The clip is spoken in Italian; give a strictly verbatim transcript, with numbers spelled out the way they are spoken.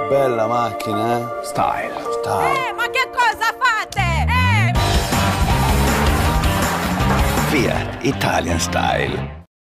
Bella macchina, eh? Style. Style. Eh, ma che cosa fate? Eh! Fiat Italian Style.